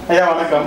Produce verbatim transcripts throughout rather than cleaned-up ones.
ஐயா வணக்கம்.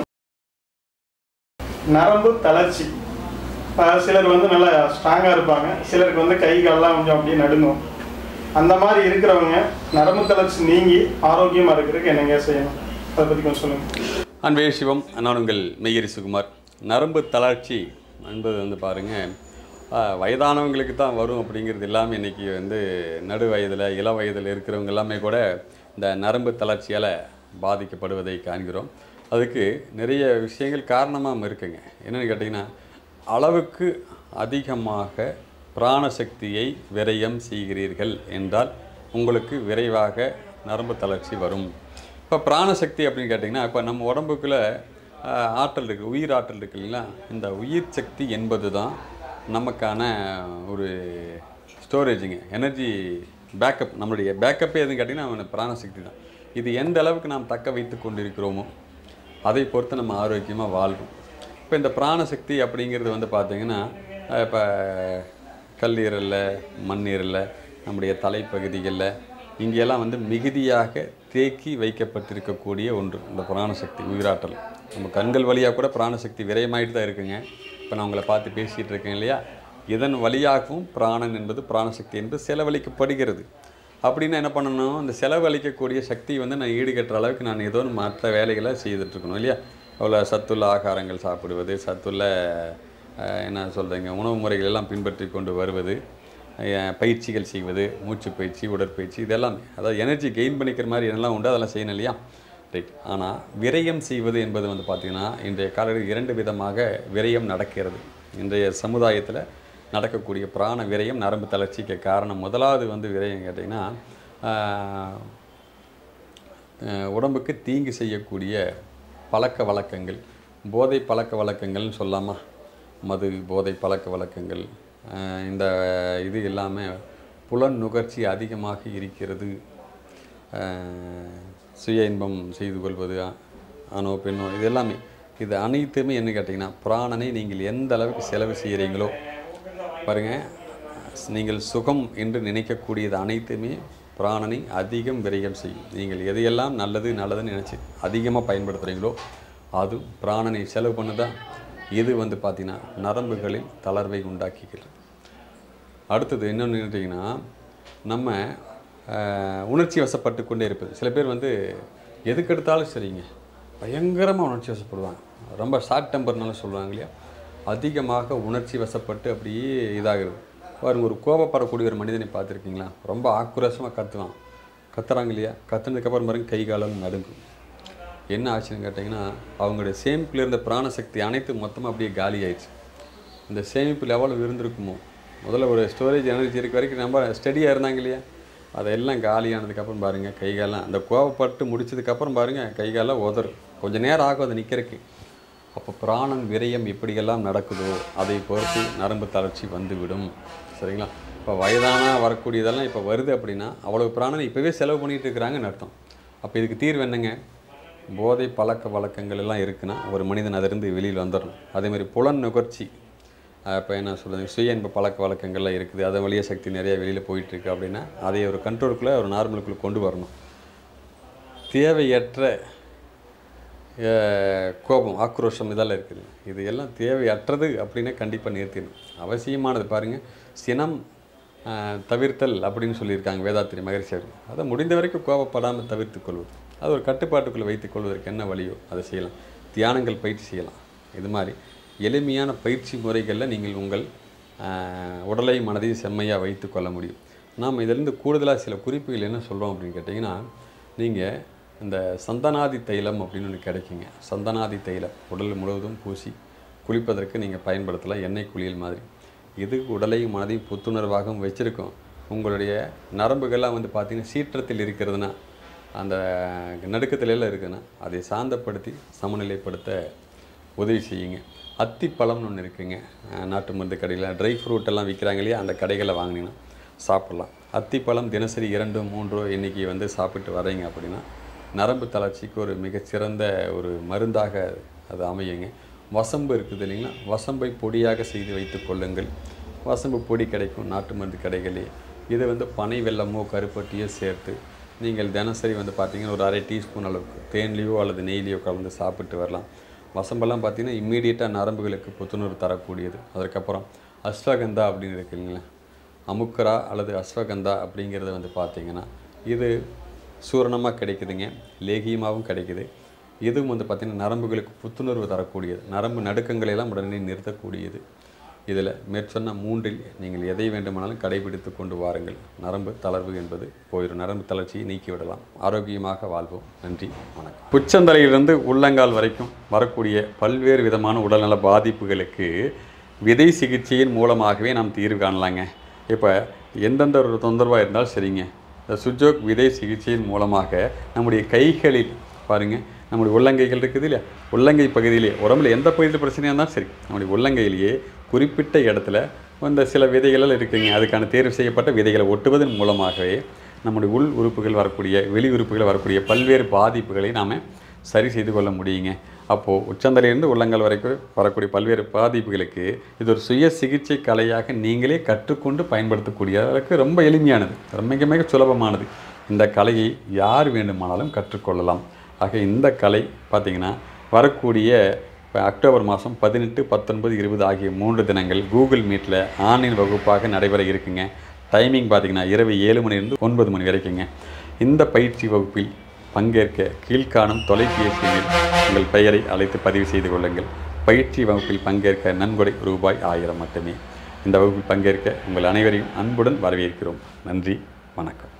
நரம்பு தளர்ச்சி, சிலர் வந்து நல்லா ஸ்ட்ராங்காக இருப்பாங்க, சிலருக்கு வந்து கை காலெல்லாம் கொஞ்சம் அப்படியே நடுங்கும். அந்த மாதிரி இருக்கிறவங்க நரம்பு தளர்ச்சி நீங்கி ஆரோக்கியமாக இருக்கிறதுக்கு என்னங்க செய்யணும், அதை பற்றி கொஞ்சம் சொல்லுங்கள். அன்பே சிவம். நான் உங்கள் மெய்யரி சுகுமார். நரம்பு தளர்ச்சி என்பது வந்து பாருங்கள், வயதானவங்களுக்கு தான் வரும் அப்படிங்கிறது எல்லாமே இன்றைக்கி வந்து நடு வயதில் இள வயதில் இருக்கிறவங்க எல்லாமே கூட இந்த நரம்பு தளர்ச்சியால் பாதிக்கப்படுவதை காண்கிறோம். அதுக்கு நிறைய விஷயங்கள் காரணமாக இருக்குங்க. என்னென்னு கேட்டிங்கன்னா, அளவுக்கு அதிகமாக பிராணசக்தியை விரயம் செய்கிறீர்கள் என்றால் உங்களுக்கு விரைவாக நரம்பு தளர்ச்சி வரும். இப்போ பிராணசக்தி அப்படின்னு கேட்டிங்கன்னா, இப்போ நம்ம உடம்புக்குள்ளே ஆற்றல் இருக்குது, உயிர் ஆற்றல் இருக்குது இல்லைங்களா? இந்த உயிர் சக்தி என்பது தான் நமக்கான ஒரு ஸ்டோரேஜுங்க, எனர்ஜி பேக்கப். நம்மளுடைய பேக்கப்பே எதுன்னு கேட்டிங்கன்னா பிராணசக்தி தான். இது எந்த அளவுக்கு நாம் தக்க வைத்து கொண்டிருக்கிறோமோ அதை பொறுத்து நம்ம ஆரோக்கியமாக வாழ்வோம். இப்போ இந்த பிராணசக்தி அப்படிங்கிறது வந்து பார்த்திங்கன்னா, இப்போ கல்லீரலில், மண்ணீரலில், நம்முடைய தலைப்பகுதிகளில் இங்கெல்லாம் வந்து மிகுதியாக தேக்கி வைக்கப்பட்டிருக்கக்கூடிய ஒன்று இந்த பிராணசக்தி, உயிராற்றல். நம்ம கண்கள் வழியாக கூட பிராணசக்தி விரயமாயிட்டு தான் இருக்குங்க. இப்போ நான் உங்களை பார்த்து பேசிகிட்டு இருக்கேன் இல்லையா? இதன் வழியாகவும் பிராணன் என்பது பிராணசக்தி என்பது செலவழிக்கப்படுகிறது. அப்படின்னா என்ன பண்ணணும், இந்த செலவழிக்கக்கூடிய சக்தி வந்து நான் ஈடுகட்டுற அளவுக்கு நான் ஏதோ மற்ற வேலைகளை செய்துட்ருக்கணும் இல்லையா? அவ்வளோ சத்துள்ள ஆகாரங்கள் சாப்பிடுவது, சத்துள்ள என்ன சொல்கிறீங்க உணவு முறைகள் எல்லாம் பின்பற்றி கொண்டு வருவது, பயிற்சிகள் செய்வது, மூச்சு பயிற்சி, உடற்பயிற்சி, இதெல்லாமே அதாவது எனர்ஜி கெயின் பண்ணிக்கிற மாதிரி என்னெல்லாம் உண்டு அதெல்லாம் செய்யணும் இல்லையா? ரைட். ஆனால் விரயம் செய்வது என்பது வந்து பார்த்திங்கன்னா, இன்றைய காலத்தில் இரண்டு விதமாக விரயம் நடக்கிறது. இன்றைய சமுதாயத்தில் நடக்கக்கூடிய பிராண விரயம், நரம்பு தளர்ச்சிக்கு காரணம் முதலாவது வந்து விரயம் கேட்டிங்கன்னா, உடம்புக்கு தீங்கு செய்யக்கூடிய பழக்க வழக்கங்கள், போதை பழக்க வழக்கங்கள்னு சொல்லாமா? மது, போதை பழக்க வழக்கங்கள், இந்த இது எல்லாமே புலன் நுகர்ச்சி அதிகமாக இருக்கிறது. சுய இன்பம் செய்து கொள்வது, ஆணோ பெண்ணோ, இது எல்லாமே இது அனைத்துமே என்ன கேட்டிங்கன்னா, பிராணனை நீங்கள் எந்த அளவுக்கு செலவு செய்கிறீங்களோ பாருங்கள், நீங்கள் சுகம் என்று நினைக்கக்கூடியது அனைத்துமே பிராணனை அதிகம் விரயம் செய்யும். நீங்கள் எதையெல்லாம் நல்லது நல்லதுன்னு நினச்சி அதிகமாக பயன்படுத்துகிறீங்களோ அது பிராணனை செலவு பண்ணுதான். இது வந்து பார்த்திங்கன்னா நரம்புகளில் தளர்வை உண்டாக்கிக்கிறது. அடுத்தது என்னென்னு கேட்டிங்கன்னா, நம்ம உணர்ச்சி வசப்பட்டு கொண்டே இருப்பது. சில பேர் வந்து எதுக்கெடுத்தாலும் சரிங்க பயங்கரமாக உணர்ச்சி வசப்படுவாங்க. ரொம்ப ஷார்ட் டெம்பர்னால சொல்லுவாங்க இல்லையா? அதிகமாக உணர்ச்சி வசப்பட்டு அப்படியே இதாகிறது. பாருங்க, ஒரு கோபப்படக்கூடிய ஒரு மனிதனை பார்த்துருக்கீங்களா? ரொம்ப ஆக்ரோஷமாக கத்துவான், கத்துறாங்க இல்லையா? கத்துனதுக்கப்புறம் பாருங்க கை காலம் நடுங்கும். என்ன ஆச்சுன்னு கேட்டிங்கன்னா, அவங்களுடைய சேமிப்பில் இருந்த பிராணசக்தி அனைத்து மொத்தமாக அப்படியே காலி ஆயிடுச்சு. இந்த சேமிப்பு லெவலில் இருந்திருக்குமோ, முதல்ல ஒரு ஸ்டோரேஜ் எனர்ஜி இருக்க வரைக்கும் நம்ம ஸ்டடியாக இருந்தாங்க இல்லையா? அதெல்லாம் காலியானதுக்கப்புறம் பாருங்கள் கைகாலம் அந்த கோவப்பட்டு முடிச்சதுக்கப்புறம் பாருங்கள் கைகாலம் உதறும். கொஞ்சம் நேரம் ஆகும் அதை நிற்கிறதுக்கு. அப்போ பிராணன் விரயம் எப்படியெல்லாம் நடக்குதோ அதை பொறுத்து நரம்பு தளர்ச்சி வந்துவிடும். சரிங்களா? இப்போ வயதான வரக்கூடியதெல்லாம் இப்போ வருது அப்படின்னா அவ்வளோ பிராணனை இப்போவே செலவு பண்ணிகிட்டு இருக்கிறாங்கன்னு அர்த்தம். அப்போ இதுக்கு தீர்வு என்னங்க? போதை பழக்க வழக்கங்கள் எல்லாம் இருக்குன்னா ஒரு மனிதன் அதிலிருந்து வெளியில் வந்துடணும். அதேமாதிரி புலன் நுகர்ச்சி, இப்போ என்ன சொல்கிறது, சுய இன்ப பழக்க வழக்கங்கள்லாம் இருக்குது, அதை வழிய சக்தி நிறைய வெளியில் போயிட்டுருக்கு அப்படின்னா அதை ஒரு கண்ட்ரோலுக்குள்ளே ஒரு நார்மலுக்குள்ளே கொண்டு வரணும். தேவையற்ற கோபம், ஆக்ரோஷம் இதெல்லாம் இருக்குது, இது எல்லாம் தேவையற்றது அப்படின்னா கண்டிப்பாக நிறுத்திடணும். அவசியமானது பாருங்கள், சினம் தவிர்த்தல் அப்படின்னு சொல்லியிருக்காங்க வேதாத்திரி மகரிஷியர். அதை முடிந்த வரைக்கும் கோபப்படாமல் தவிர்த்து கொள்வது, அது ஒரு கட்டுப்பாட்டுக்குள்ளே வைத்துக் கொள்வதற்கு என்ன வழியோ அதை செய்யலாம். தியானங்கள் பயிற்சி செய்யலாம். இது மாதிரி எளிமையான பயிற்சி முறைகளில் நீங்கள் உங்கள் உடலை மனதையும் செம்மையாக வைத்து கொள்ள முடியும். நாம் இதிலிருந்து கூடுதலாக சில குறிப்புகள் என்ன சொல்கிறோம் அப்படின்னு கேட்டிங்கன்னா, நீங்கள் இந்த சந்தனாதி தைலம் அப்படின்னு ஒன்று கிடைக்குங்க. சந்தனாதி தைலம் உடல் முழுவதும் பூசி குளிப்பதற்கு நீங்கள் பயன்படுத்தலாம், எண்ணெய் குளியல் மாதிரி. இது உடலையும் மனதையும் புத்துணர்வாகவும் வச்சுருக்கோம். உங்களுடைய நரம்புகள்லாம் வந்து பார்த்திங்கன்னா சீற்றத்தில் இருக்கிறதுனா, அந்த நடுக்கத்திலெல்லாம் இருக்குதுன்னா அதை சாந்தப்படுத்தி சமநிலைப்படுத்த உதவி செய்யுங்க. அத்திப்பழம்னு ஒன்று இருக்குங்க, நாட்டு மருந்து கடையில் ட்ரை ஃப்ரூட்டெல்லாம் விற்கிறாங்க இல்லையா? அந்த கடைகளில் வாங்கினீங்கன்னா சாப்பிட்லாம். அத்திப்பழம் தினசரி இரண்டு மூன்றோ இன்றைக்கி வந்து சாப்பிட்டு வரீங்க அப்படின்னா நரம்பு தளர்ச்சிக்கு ஒரு மிகச்சிறந்த ஒரு மருந்தாக அது அமையுங்க. வசம்பு இருக்குது இல்லைங்களா? வசம்பை பொடியாக செய்து வைத்து கொள்ளுங்கள். வசம்பு பொடி கிடைக்கும் நாட்டு மருந்து கடைகளே. இதை வந்து பனை வெல்லமோ கருப்பட்டியோ சேர்த்து நீங்கள் தினசரி வந்து பார்த்திங்கன்னா ஒரு அரை டீஸ்பூன் அளவுக்கு தேன்லேயோ அல்லது நெய்லேயோ கலந்து சாப்பிட்டு வரலாம். வசம்பெல்லாம் பார்த்திங்கன்னா இம்மீடியட்டாக நரம்புகளுக்கு புத்துணர்வு தரக்கூடியது. அதற்கப்புறம் அஸ்வகந்தா அப்படின்னு இருக்குங்களா, அமுக்கரா அல்லது அஸ்வகந்தா அப்படிங்கிறது வந்து பார்த்திங்கன்னா இது சூரணமாக கிடைக்குதுங்க, லேகியமாகவும் கிடைக்குது. இதுவும் வந்து பார்த்திங்கன்னா நரம்புகளுக்கு புத்துணர்வு தரக்கூடியது, நரம்பு நடுக்கங்களையெல்லாம் உடனே நிறுத்தக்கூடியது. இதில் மேற்சொன்ன மூன்றில் நீங்கள் எதை வேண்டுமானாலும் கடைபிடித்து கொண்டு வாருங்கள். நரம்பு தளர்வு என்பது போயிடும், நரம்பு தளர்ச்சியை நீக்கிவிடலாம். ஆரோக்கியமாக வாழ்வோம். நன்றி, வணக்கம். உச்சந்தலையிலிருந்து உள்ளங்கால் வரைக்கும் வரக்கூடிய பல்வேறு விதமான உடல்நல பாதிப்புகளுக்கு விதை சிகிச்சையின் மூலமாகவே நாம் தீர்வு காணலாங்க. இப்போ எந்தெந்த ஒரு தொந்தரவாக இருந்தாலும் சரிங்க, இந்த சுஜோக் விதை சிகிச்சையின் மூலமாக நம்முடைய கைகளில் பாருங்கள், நம்முடைய உள்ளங்கைகள் இருக்குது இல்லையா, உள்ளங்கை பகுதியிலே உடம்புல எந்த பகுதியில் பிரச்சனையாக இருந்தாலும் சரி, நம்முடைய உள்ளங்கையிலேயே குறிப்பிட்ட இடத்துல இந்த சில விதைகள் இருக்குங்க. அதுக்கான தேர்வு செய்யப்பட்ட விதைகளை ஒட்டுவதன் மூலமாகவே நம்முடைய உள் உறுப்புகள் வரக்கூடிய வெளி உறுப்புகள் வரக்கூடிய பல்வேறு பாதிப்புகளை நாம் சரி செய்து கொள்ள முடியுங்க. அப்போது உச்சந்தலையிலிருந்து உள்ளங்கால் வரைக்கும் வரக்கூடிய பல்வேறு பாதிப்புகளுக்கு இது ஒரு சுய சிகிச்சை கலையாக நீங்களே கற்றுக்கொண்டு பயன்படுத்தக்கூடிய அளவுக்கு ரொம்ப எளிமையானது, மிக மிக சுலபமானது. இந்த கலையை யார் வேண்டுமானாலும் கற்றுக்கொள்ளலாம். ஆக இந்த கலை பார்த்திங்கன்னா வரக்கூடிய இப்போ அக்டோபர் மாதம் பதினெட்டு பத்தொன்பது இருபது ஆகிய மூன்று தினங்கள் கூகுள் மீட்டில் ஆன்லைன் வகுப்பாக நடைபெற இருக்குங்க. டைமிங் பார்த்திங்கன்னா இரவு ஏழு மணிலிருந்து ஒன்பது மணி வரைக்குங்க. இந்த பயிற்சி வகுப்பில் பங்கேற்க கீழ்காணும் தொலைபேசியில் உங்கள் பெயரை அழைத்து பதிவு செய்து கொள்ளுங்கள். பயிற்சி வகுப்பில் பங்கேற்க நன்கொடை ரூபாய் ஆயிரம் மட்டுமே. இந்த வகுப்பில் பங்கேற்க உங்கள் அனைவரையும் அன்புடன் வரவேற்கிறோம். நன்றி, வணக்கம்.